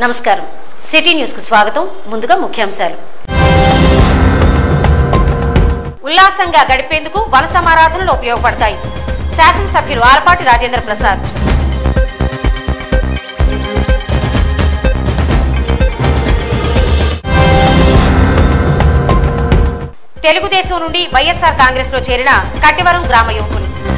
నమస్కారం city news కు స్వాగతం ముందుగా ముఖ్యాంశాలు ఉల్లాసంగా గడిపేందుకు వన సమారాధనలు ఉపయోగపడతాయి శాసనసభ్యులు ఆలపాటి రాజేంద్ర ప్రసాద్ తెలుగుదేశం నుండి వైఎస్ఆర్ కాంగ్రెస్ లో చేరిన కట్టివరం గ్రామ యువకులు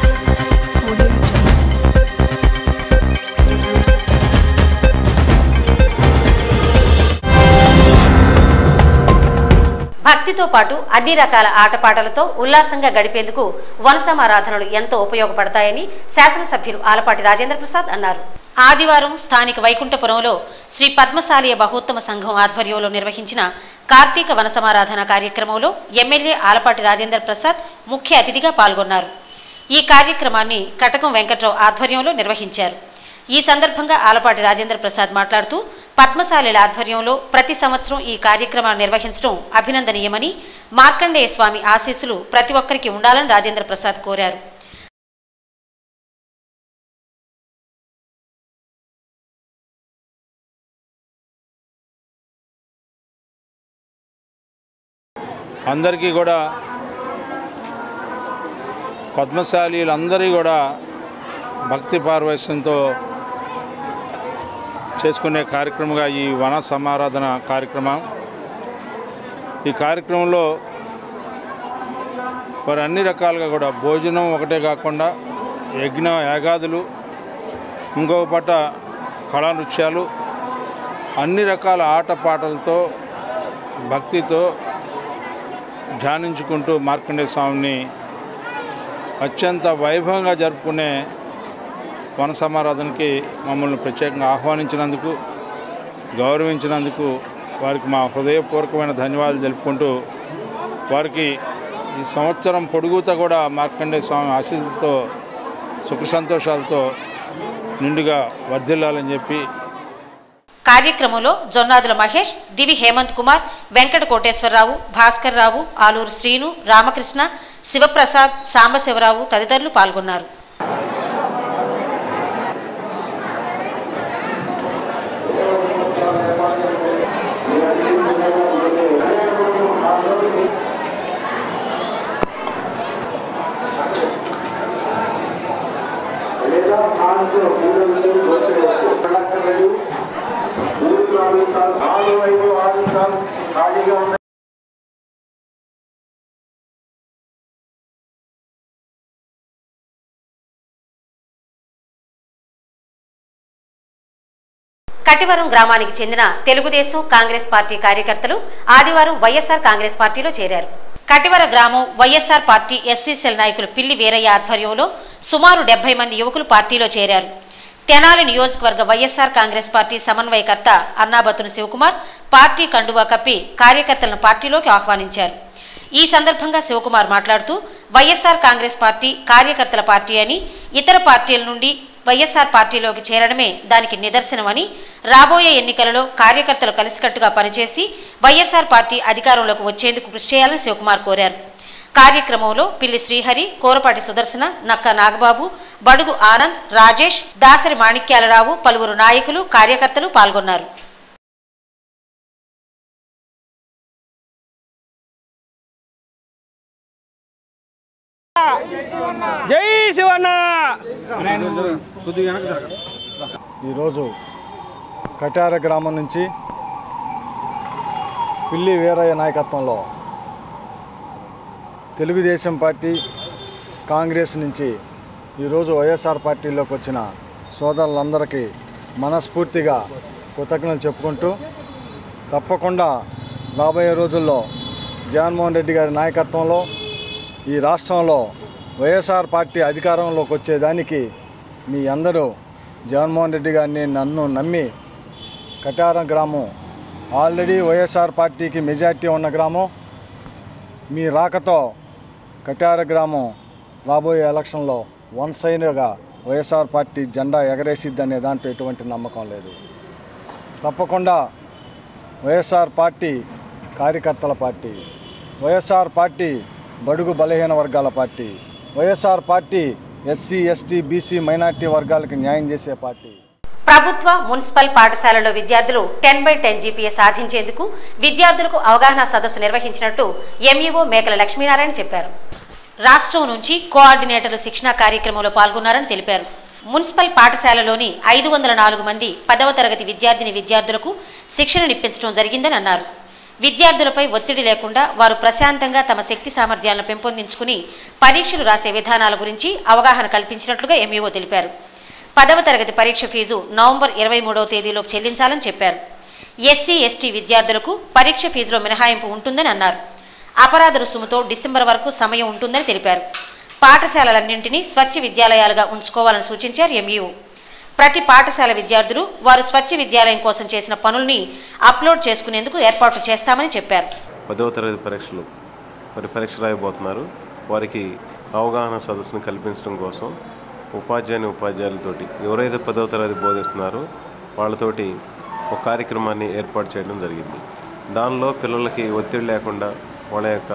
భక్తితో పాటు అన్ని రకాల ఆటపాటలతో ఉల్లాసంగా గడిపేందుకు వన సమారాధనలు ఎంతో ఉపయోగపడతాయని శాసనసభ్యులు ఆలపాటి రాజేంద్ర ప్రసాద్ అన్నారు. ఆదివారం స్థానిక వైకుంఠపురంలో శ్రీ పద్మశాలీయ బహుత్తమ సంఘం ఆధ్వర్యంలో నిర్వహించిన కార్తీక వన సమారాధన కార్యక్రమంలో ఎమ్మెల్యే ఆలపాటి రాజేంద్ర ప్రసాద్ ముఖ్య అతిథిగా పాల్గొన్నారు. ఈ కార్యక్రమాన్ని కటకం వెంకట్రావు ఆధ్వర్యంలో నిర్వహించారు. ఈ సందర్భంగా ఆలపాటి రాజేంద్ర ప్రసాద్ మాట్లాడుతూ పద్మశాలీల ఆధ్వర్యంలో ప్రతి సంవత్సరం ఈ కార్యక్రమాన్ని నిర్వహించడం అభినందనీయమని, మార్కండేయ స్వామి ఆశీస్సులు ప్రతి ఒక్కరికి ఉండాలని రాజేంద్ర ప్రసాద్ కోరారు. అందరికీ కూడా పద్మశాలీలందరూ కూడా భక్తి పార్వశ్యంతో చేసుకునే కార్యక్రమంగా ఈ వన సమారాధన కార్యక్రమం. ఈ కార్యక్రమంలో వారు అన్ని రకాలుగా కూడా భోజనం ఒకటే కాకుండా యజ్ఞ యాగాదులు, ఇంకొక పట్ట కళా నృత్యాలు, అన్ని రకాల ఆటపాటలతో భక్తితో ధ్యానించుకుంటూ మార్కండేయ స్వామిని అత్యంత వైభవంగా జరుపుకునే వన సమారాధనకి మమ్మల్ని ప్రత్యేకంగా ఆహ్వానించినందుకు, గౌరవించినందుకు వారికి మా హృదయపూర్వకమైన ధన్యవాదాలు తెలుపుకుంటూ, వారికి ఈ సంవత్సరం పొడుగుతా కూడా మార్కండేయ స్వామి ఆశీస్సులతో సుఖ సంతోషాలతో నిండుగా వర్ధిల్లాలని చెప్పి కార్యక్రమంలో జొన్నాదుల మహేష్, దివి హేమంత్ కుమార్, వెంకట కోటేశ్వరరావు, భాస్కర్ రావు, ఆలూరు శ్రీను, రామకృష్ణ, శివప్రసాద్, సాంబశివరావు తదితరులు పాల్గొన్నారు. కట్టివరం గ్రామానికి చెందిన తెలుగుదేశం కాంగ్రెస్ పార్టీ కార్యకర్తలు ఆదివారం వైఎస్ఆర్ కాంగ్రెస్ పార్టీలో చేరారు. కట్టివర గ్రామం వైఎస్ఆర్ పార్టీ ఎస్సీ సెల్ నాయకులు పిల్లి వీరయ్య ఆధ్వర్యంలో సుమారు 70 మంది యువకులు పార్టీలో చేరారు. తెనాలి నియోజకవర్గ వైఎస్ఆర్ కాంగ్రెస్ పార్టీ సమన్వయకర్త అన్నాబత్తున శివకుమార్ పార్టీ కండువా కప్పి కార్యకర్తలను పార్టీలోకి ఆహ్వానించారు. ఈ సందర్భంగా శివకుమార్ మాట్లాడుతూ వైఎస్ఆర్ కాంగ్రెస్ పార్టీ కార్యకర్తల పార్టీ అని, ఇతర పార్టీల నుండి వైఎస్ఆర్ పార్టీలోకి చేరడమే దానికి నిదర్శనమని, రాబోయే ఎన్నికలలో కార్యకర్తలు కలిసికట్టుగా పనిచేసి వైఎస్ఆర్ పార్టీ అధికారంలోకి వచ్చేందుకు కృషి చేయాలని శివకుమార్ కోరారు. కార్యక్రమంలో పిల్లి శ్రీహరి, కోరపాటి సుదర్శన, నక్క నాగబాబు, బడుగు ఆనంద్, రాజేష్, దాసరి మాణిక్యాలరావు, పలువురు నాయకులు, కార్యకర్తలు పాల్గొన్నారు. జై శివన్న. ఈరోజు కటార గ్రామం నుంచి పిల్లి వీరయ్య నాయకత్వంలో తెలుగుదేశం పార్టీ, కాంగ్రెస్ నుంచి ఈరోజు వైఎస్ఆర్ పార్టీలోకి వచ్చిన సోదరులందరికీ మనస్ఫూర్తిగా కృతజ్ఞతలు చెప్పుకుంటూ, తప్పకుండా రాబోయే రోజుల్లో జగన్మోహన్ రెడ్డి గారి నాయకత్వంలో ఈ రాష్ట్రంలో వైఎస్ఆర్ పార్టీ అధికారంలోకి వచ్చేదానికి మీ అందరూ జగన్మోహన్ రెడ్డి గారిని నన్ను నమ్మి, కటారం గ్రామం ఆల్రెడీ వైఎస్ఆర్ పార్టీకి మెజార్టీ ఉన్న గ్రామం, మీ రాకతో కటార గ్రామం రాబోయే ఎలక్షన్లో వన్ సైడ్గా వైఎస్ఆర్ పార్టీ జెండా ఎగరేసిద్దనే దాంట్లో ఎటువంటి నమ్మకం లేదు. తప్పకుండా వైఎస్ఆర్ పార్టీ కార్యకర్తల పార్టీ, వైఎస్ఆర్ పార్టీ బడుగు బలహీన వర్గాల party, YSR party SC, ST, BC, minority వర్గాలకు న్యాయం చేసే పార్టీ. ప్రభుత్వ మున్సిపల్ పాఠశాలలో విద్యార్థులు 10/10 జీపీఏ సాధించేందుకు విద్యార్థులకు అవగాహన సదస్సు నిర్వహించినట్టు ఎంఈఓ మేకల లక్ష్మీనారాయణ చెప్పారు. రాష్ట్రం నుంచి కోఆర్డినేటర్లు శిక్షణా కార్యక్రమంలో పాల్గొన్నారని తెలిపారు. మున్సిపల్ పాఠశాలలోని 504 మంది 10వ తరగతి విద్యార్థులకు శిక్షణనిప్పించడం జరిగిందని అన్నారు. విద్యార్థులపై ఒత్తిడి లేకుండా వారు ప్రశాంతంగా తమ శక్తి సామర్థ్యాలను పెంపొందించుకుని పరీక్షలు రాసే విధానాల గురించి అవగాహన కల్పించినట్లుగా ఎంఈఓ తెలిపారు. 10వ తరగతి పరీక్ష ఫీజు నవంబర్ 23వ తేదీలోపు చెల్లించాలని చెప్పారు. ఎస్సీ ఎస్టీ విద్యార్థులకు పరీక్ష ఫీజులో మినహాయింపు ఉంటుందని అన్నారు. అపరాధ రుసుముతో డిసెంబర్ వరకు సమయం ఉంటుందని తెలిపారు. పాఠశాలలన్నింటినీ స్వచ్ఛ విద్యాలయాలుగా ఉంచుకోవాలని సూచించారు ఎంఈఓ. ప్రతి పాఠశాల విద్యార్థులు వారు స్వచ్ఛ విద్యాలయం కోసం చేసిన పనుల్ని అప్లోడ్ చేసుకునేందుకు ఏర్పాట్లు చేస్తామని చెప్పారు. 10వ తరగతి పరీక్ష రాయబోతున్నారు. వారికి అవగాహన సదస్సును కల్పించడం కోసం ఉపాధ్యాయులతోటి ఎవరైతే 10వ తరగతి బోధిస్తున్నారో వాళ్ళతోటి ఒక కార్యక్రమాన్ని ఏర్పాటు చేయడం జరిగింది. దానిలో పిల్లలకి ఒత్తిడి లేకుండా వాళ్ళ యొక్క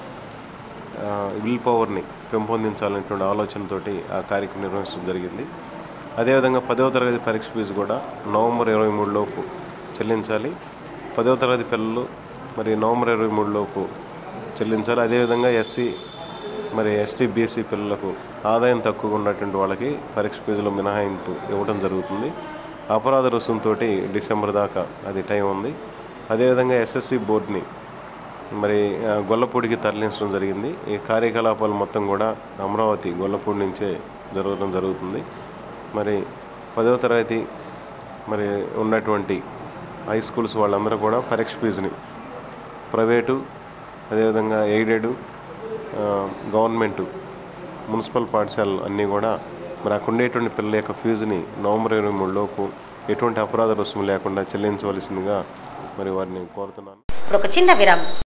విల్ పవర్ని పెంపొందించాలనేటువంటి ఆలోచనతోటి ఆ కార్యక్రమం నిర్వహించడం జరిగింది. అదేవిధంగా 10వ తరగతి పరీక్ష ఫీజు కూడా నవంబర్ 23 లోపు చెల్లించాలి. 10వ తరగతి పిల్లలు నవంబర్ 23 లోపు చెల్లించాలి. అదేవిధంగా ఎస్సీ ఎస్టీ బీసీ పిల్లలకు ఆదాయం తక్కువగా ఉన్నటువంటి వాళ్ళకి పరీక్ష ఫీజులో మినహాయింపు ఇవ్వడం జరుగుతుంది. అపరాధ రుసుముతో డిసెంబర్ దాకా అది టైం ఉంది. అదేవిధంగా ఎస్ఎస్సి బోర్డుని గొల్లపూడికి తరలించడం జరిగింది. ఈ కార్యకలాపాలు మొత్తం కూడా అమరావతి గొల్లపూడి నుంచే జరగడం జరుగుతుంది. 10వ తరగతి ఉన్నటువంటి హై స్కూల్స్ వాళ్ళందరూ కూడా పరీక్ష ఫీజుని ప్రైవేటు అదేవిధంగా ఎయిడెడ్ గవర్నమెంటు మున్సిపల్ పాఠశాలలు అన్నీ కూడా అక్కడ ఉండేటువంటి పిల్లల యొక్క ఫీజుని నవంబర్ 23 లోపు ఎటువంటి అపరాధ రుసుము లేకుండా చెల్లించవలసిందిగా వారిని కోరుతున్నాను. ఒక చిన్న విరామం.